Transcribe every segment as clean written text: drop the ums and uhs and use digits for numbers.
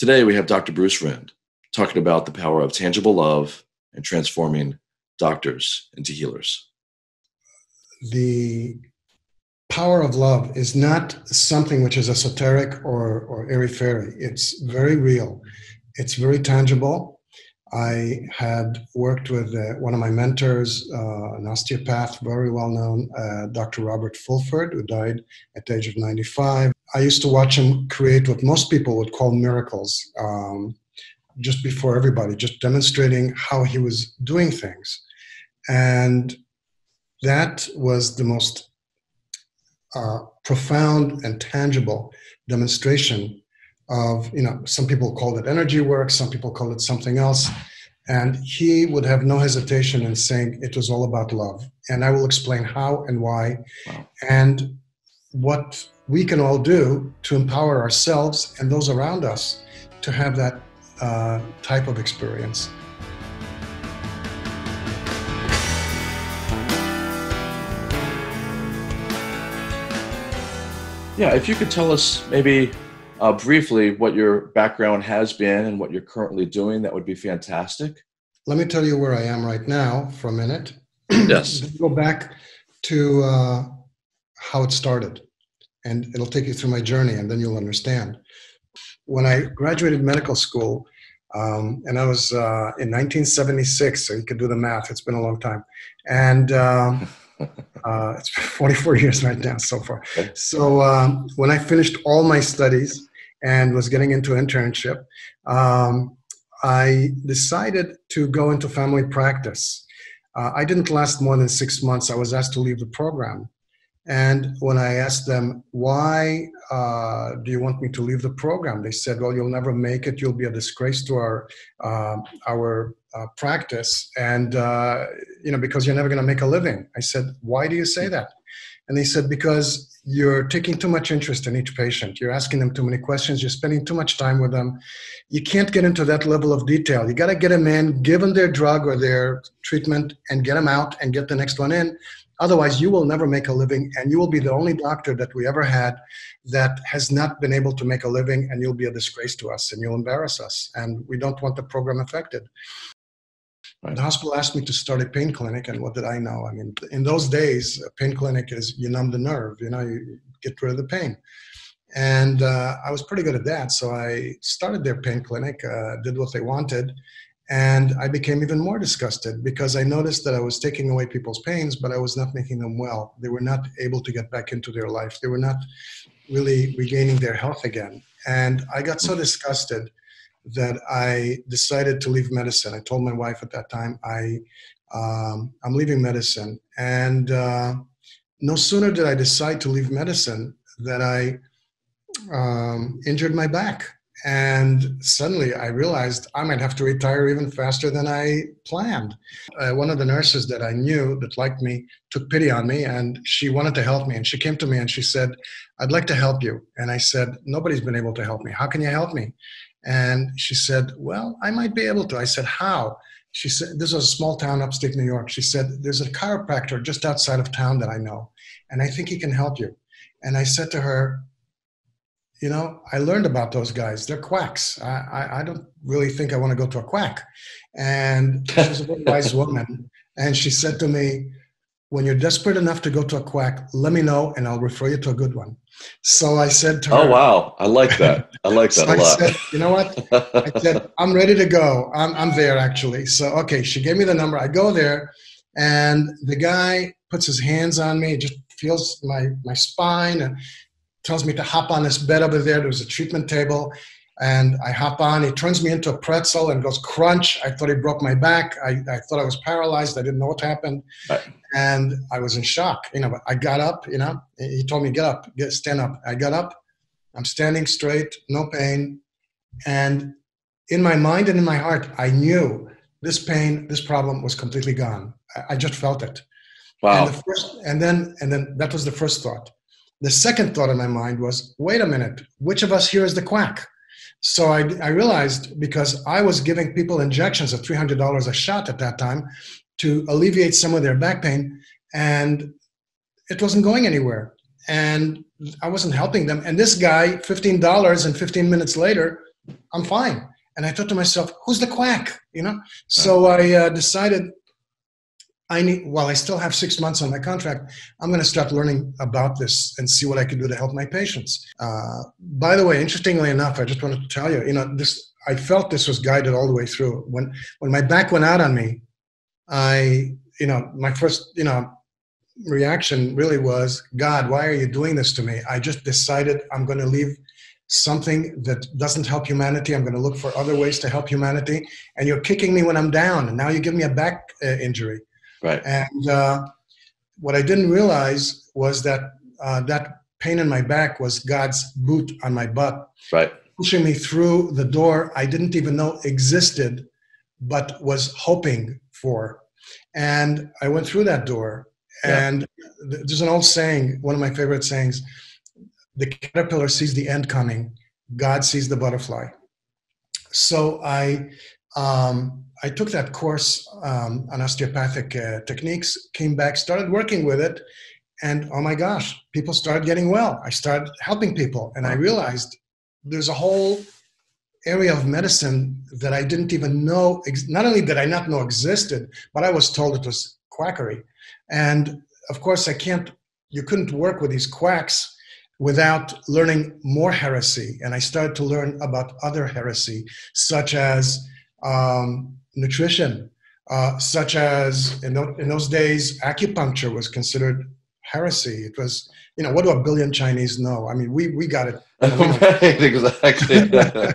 Today we have Dr. Bruce Rind talking about the power of tangible love and transforming doctors into healers. The power of love is not something which is esoteric or airy-fairy. It's very real. It's very tangible. I had worked with one of my mentors, an osteopath, very well-known, Dr. Robert Fulford, who died at the age of 95. I used to watch him create what most people would call miracles, just before everybody, just demonstrating how he was doing things. And that was the most profound and tangible demonstration of, some people call it energy work, some people call it something else. And he would have no hesitation in saying it was all about love. And I will explain how and why, and what we can all do to empower ourselves and those around us to have that type of experience. Yeah, if you could tell us maybe briefly what your background has been and what you're currently doing, that would be fantastic. Let me tell you where I am right now for a minute. Yes. Go back to how it started, and it'll take you through my journey, and then you'll understand. When I graduated medical school, and I was in 1976, so you could do the math. It's been a long time. And it's 44 years right now so far. Okay. So when I finished all my studies and was getting into internship, I decided to go into family practice. I didn't last more than 6 months. I was asked to leave the program. And when I asked them, why do you want me to leave the program? They said, well, you'll never make it. You'll be a disgrace to our practice. And, because you're never going to make a living. I said, why do you say that? And they said, because you're taking too much interest in each patient. You're asking them too many questions. You're spending too much time with them. You can't get into that level of detail. You got to get them in, give them their drug or their treatment, and get them out and get the next one in. Otherwise, you will never make a living, and you will be the only doctor that we ever had that has not been able to make a living, and you'll be a disgrace to us, and you'll embarrass us, and we don't want the program affected. Right. The hospital asked me to start a pain clinic, and what did I know? I mean, in those days, a pain clinic is you numb the nerve, you get rid of the pain. And I was pretty good at that, so I started their pain clinic, did what they wanted, and I became even more disgusted because I noticed that I was taking away people's pains, but I was not making them well. They were not able to get back into their life. They were not really regaining their health again. And I got so disgusted that I decided to leave medicine. I told my wife at that time, I'm leaving medicine. And no sooner did I decide to leave medicine than I injured my back. And suddenly I realized I might have to retire even faster than I planned. One of the nurses that I knew that liked me took pity on me, and she wanted to help me. And she came to me and she said, I'd like to help you. And I said, nobody's been able to help me. How can you help me? And she said, well, I might be able to. I said, how? She said, this was a small town upstate New York. She said, there's a chiropractor just outside of town that I know, and I think he can help you. And I said to her, I learned about those guys. They're quacks. I don't really think I want to go to a quack. And she was a very wise woman. And she said to me, when you're desperate enough to go to a quack, let me know and I'll refer you to a good one. So I said to her. Oh, wow. I like that. I like that a lot. I said, you know what? I said, I'm ready to go. I'm there actually. So, okay, she gave me the number. I go there and the guy puts his hands on me, just feels my spine and tells me to hop on this bed over there. There's a treatment table. And I hop on. He turns me into a pretzel and goes crunch. I thought he broke my back. I thought I was paralyzed. I didn't know what happened. Right. And I was in shock. But I got up, He told me, get up, stand up. I got up. I'm standing straight, no pain. And in my mind and in my heart, I knew this pain, this problem was completely gone. I just felt it. Wow. And then that was the first thought. The second thought in my mind was, wait a minute, which of us here is the quack? So I realized, because I was giving people injections at $300 a shot at that time to alleviate some of their back pain, and it wasn't going anywhere. And I wasn't helping them. And this guy, $15 and 15 minutes later, I'm fine. And I thought to myself, who's the quack? You know? Right. So I decided while I still have 6 months on my contract, I'm going to start learning about this and see what I can do to help my patients. By the way, interestingly enough, I just wanted to tell you, I felt this was guided all the way through. When my back went out on me, my first, reaction really was, God, why are you doing this to me? I just decided I'm going to leave something that doesn't help humanity. I'm going to look for other ways to help humanity. And you're kicking me when I'm down. And now you give me a back injury. Right. And what I didn't realize was that that pain in my back was God's boot on my butt. Right. Pushing me through the door I didn't even know existed, but was hoping for. And I went through that door. Yeah. And there's an old saying, one of my favorite sayings, the caterpillar sees the end coming, God sees the butterfly. So I took that course on osteopathic techniques, came back, started working with it, and oh my gosh, people started getting well. I started helping people, and I realized there's a whole area of medicine that I didn't even know, not only did I not know existed, but I was told it was quackery. And of course, you couldn't work with these quacks without learning more heresy. And I started to learn about other heresy, such as nutrition, such as in those days, acupuncture was considered heresy. It was, what do a billion Chinese know? I mean, we got it. Right, exactly.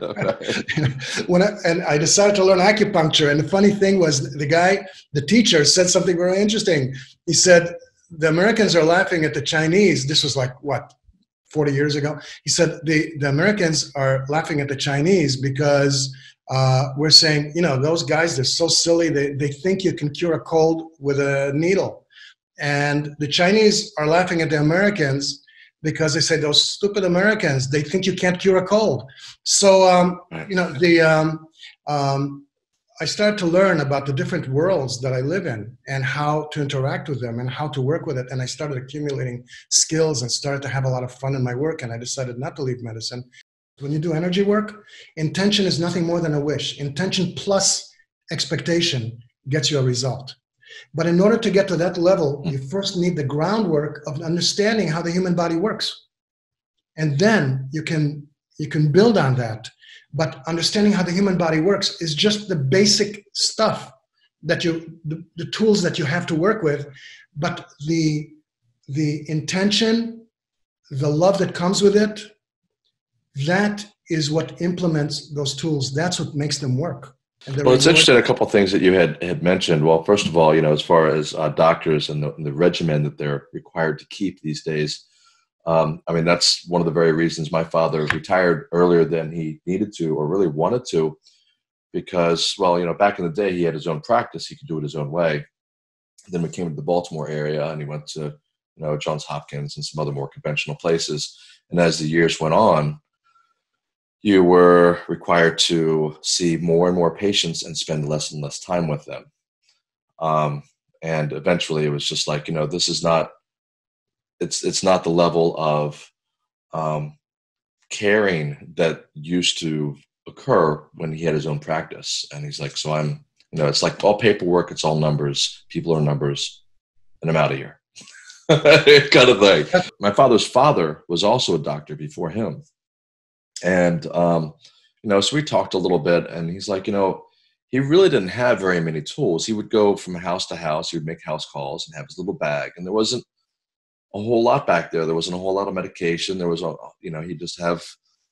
And I decided to learn acupuncture. And the funny thing was the teacher said something very interesting. He said, the Americans are laughing at the Chinese. This was like, 40 years ago? He said, the Americans are laughing at the Chinese because we're saying, those guys, they're so silly. They think you can cure a cold with a needle. And the Chinese are laughing at the Americans because they say, those stupid Americans, they think you can't cure a cold. So, I started to learn about the different worlds that I live in and how to interact with them and how to work with it. And I started accumulating skills and started to have a lot of fun in my work. And I decided not to leave medicine. When you do energy work, intention is nothing more than a wish. Intention plus expectation gets you a result. But in order to get to that level, you first need the groundwork of understanding how the human body works. And then you can build on that. But understanding how the human body works is just the basic stuff that the tools that you have to work with. But the intention, the love that comes with it, that is what implements those tools. That's what makes them work. Well, it's interesting, a couple of things that you had mentioned. Well, first of all, as far as doctors and the regimen that they're required to keep these days, that's one of the very reasons my father retired earlier than he needed to or really wanted to, because, back in the day, he had his own practice. He could do it his own way. Then we came to the Baltimore area and he went to, Johns Hopkins and some other more conventional places. And as the years went on, you were required to see more and more patients and spend less and less time with them. And eventually it was just like, this is not, it's not the level of caring that used to occur when he had his own practice. And he's like, so I'm, it's like all paperwork, it's all numbers, people are numbers, and I'm out of here. Kind of thing. My father's father was also a doctor before him. And, so we talked a little bit and he's like, he really didn't have very many tools. He would go from house to house. He would make house calls and have his little bag. And there wasn't a whole lot back there. There wasn't a whole lot of medication. There was, he'd just have,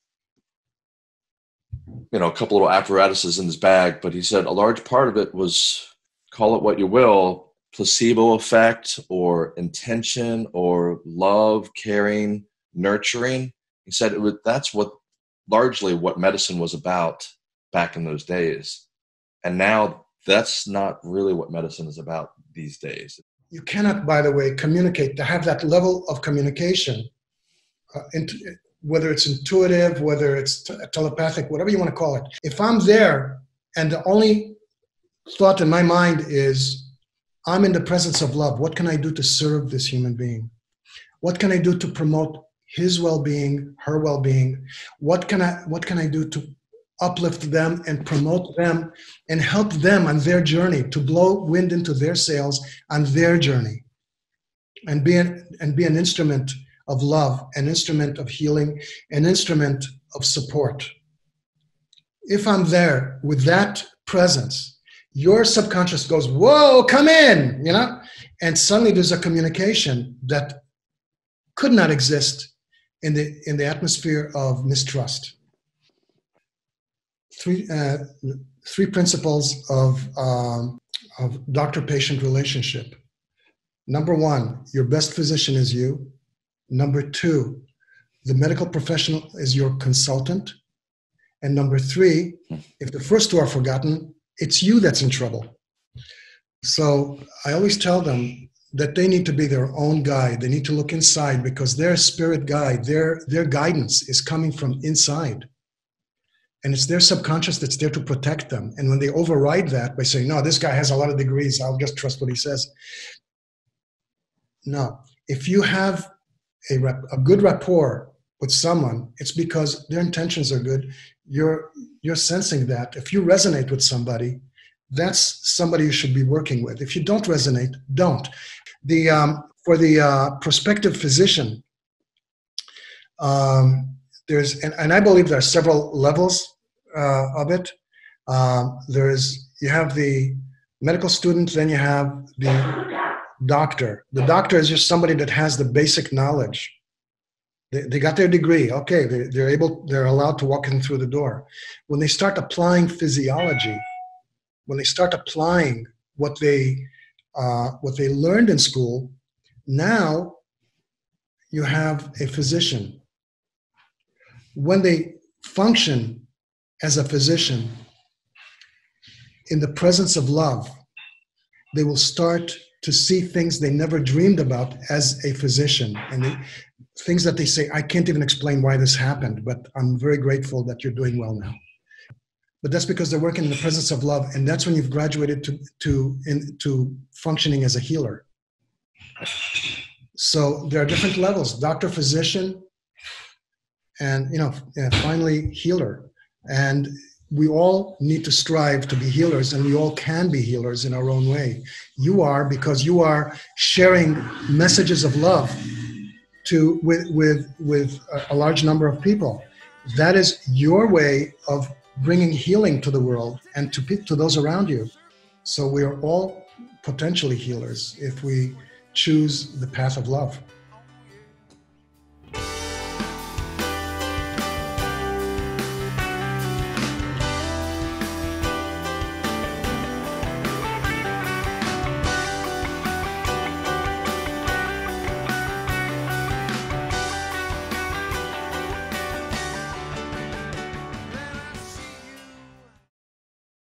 a couple little apparatuses in his bag. But he said a large part of it was, call it what you will, placebo effect or intention or love, caring, nurturing. He said that's largely what medicine was about back in those days. And now that's not really what medicine is about these days. You cannot, by the way, communicate, to have that level of communication, whether it's intuitive, whether it's telepathic, whatever you want to call it. If I'm there and the only thought in my mind is, I'm in the presence of love, what can I do to serve this human being? What can I do to promote his well-being, her well-being? What can I do to uplift them and promote them and help them on their journey, to blow wind into their sails on their journey, and be an instrument of love, an instrument of healing, an instrument of support. If I'm there with that presence, your subconscious goes, whoa, come in, you know? And suddenly there's a communication that could not exist in the atmosphere of mistrust. Three principles of doctor-patient relationship. Number one, your best physician is you. Number two, the medical professional is your consultant. And number three, if the first two are forgotten, it's you that's in trouble. So I always tell them that they need to be their own guide. They need to look inside, because their spirit guide, their guidance is coming from inside. And it's their subconscious that's there to protect them. And when they override that by saying, no, this guy has a lot of degrees, I'll just trust what he says. No, if you have a good rapport with someone, it's because their intentions are good. You're sensing that. If you resonate with somebody, that's somebody you should be working with. If you don't resonate, don't. For the prospective physician, there's, and I believe there are several levels of it. You have the medical student, then you have the doctor. The doctor is just somebody that has the basic knowledge. They got their degree. Okay, they're allowed to walk in through the door. When they start applying physiology, when they start applying what they learned in school, now you have a physician. When they function as a physician in the presence of love, they will start to see things they never dreamed about as a physician, and things that they say, I can't even explain why this happened, but I'm very grateful that you're doing well now. But that's because they're working in the presence of love, and that's when you've graduated into functioning as a healer. So there are different levels: doctor, physician, and finally healer. And we all need to strive to be healers, and we all can be healers in our own way. You are, because you are sharing messages of love with a large number of people. That is your way of bringing healing to the world and to those around you. So we are all potentially healers if we choose the path of love.